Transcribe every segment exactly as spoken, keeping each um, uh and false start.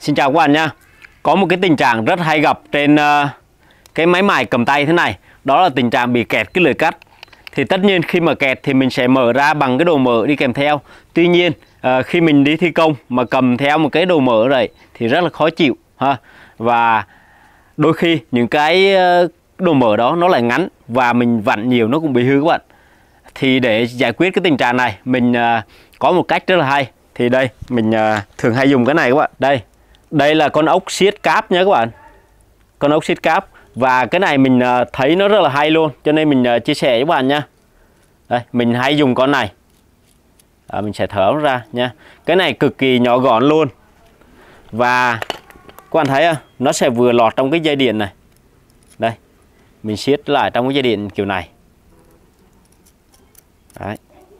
Xin chào các bạn nha. Có một cái tình trạng rất hay gặp trên uh, cái máy mài cầm tay thế này. Đó là tình trạng bị kẹt cái lưỡi cắt. Thì tất nhiên khi mà kẹt thì mình sẽ mở ra bằng cái đồ mở đi kèm theo. Tuy nhiên uh, khi mình đi thi công mà cầm theo một cái đồ mở này thì rất là khó chịu ha. Và đôi khi những cái uh, đồ mở đó nó lại ngắn và mình vặn nhiều nó cũng bị hư các bạn. Thì để giải quyết cái tình trạng này mình uh, có một cách rất là hay. Thì đây mình uh, thường hay dùng cái này các bạn. Đây Đây là con ốc siết cáp nha các bạn. Con ốc siết cáp. Và cái này mình uh, thấy nó rất là hay luôn, cho nên mình uh, chia sẻ với các bạn nha. Đây, mình hay dùng con này. à, Mình sẽ thở nó ra nha. Cái này cực kỳ nhỏ gọn luôn. Và các bạn thấy không? Nó sẽ vừa lọt trong cái dây điện này. Đây, mình siết lại trong cái dây điện kiểu này. Đấy.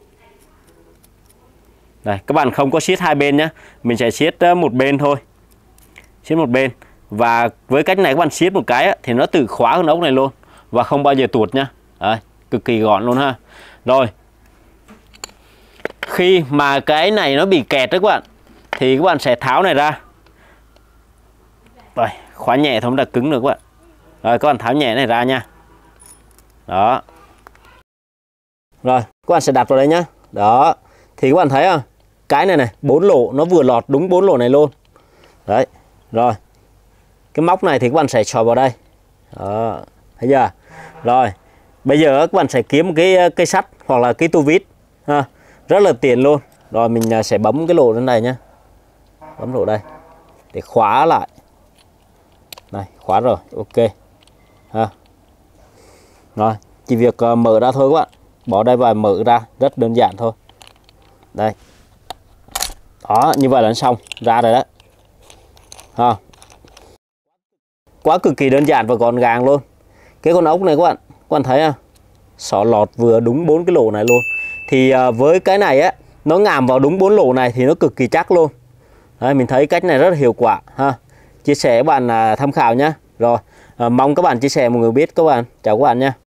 Đây, các bạn không có siết hai bên nhé. Mình sẽ siết một bên thôi. Siết một bên. Và với cách này các bạn siết một cái á, thì nó tự khóa con ốc này luôn. Và không bao giờ tuột nhá. Đấy, cực kỳ gọn luôn ha. Rồi, khi mà cái này nó bị kẹt đó các bạn, thì các bạn sẽ tháo này ra. Rồi, khóa nhẹ thôi, không là cứng được các bạn. Rồi, các bạn tháo nhẹ này ra nha. Đó. Rồi, các bạn sẽ đặt vào đây nhá. Đó. Thì các bạn thấy không? Cái này này, bốn lỗ nó vừa lọt đúng bốn lỗ này luôn. Đấy. Rồi. Cái móc này thì các bạn sẽ chò vào đây. Đó. Thấy chưa? Rồi. Bây giờ các bạn sẽ kiếm một cái cây sắt hoặc là cái tua vít ha. Rất là tiện luôn. Rồi mình sẽ bấm cái lỗ lên này nhá. Bấm lỗ đây để khóa lại. Này, khóa rồi. Ok. Ha. Rồi, chỉ việc mở ra thôi các bạn. Bỏ đây và mở ra, rất đơn giản thôi. Đây. Đó, như vậy là xong, ra rồi đó. Ha. Quá cực kỳ đơn giản và gọn gàng luôn. Cái con ốc này các bạn, các bạn thấy không? Xỏ lọt vừa đúng bốn cái lỗ này luôn. Thì uh, với cái này á, nó ngàm vào đúng bốn lỗ này thì nó cực kỳ chắc luôn. Đấy, mình thấy cách này rất là hiệu quả ha. Chia sẻ các bạn uh, tham khảo nhé. Rồi, uh, mong các bạn chia sẻ mọi người biết các bạn. Chào các bạn nha.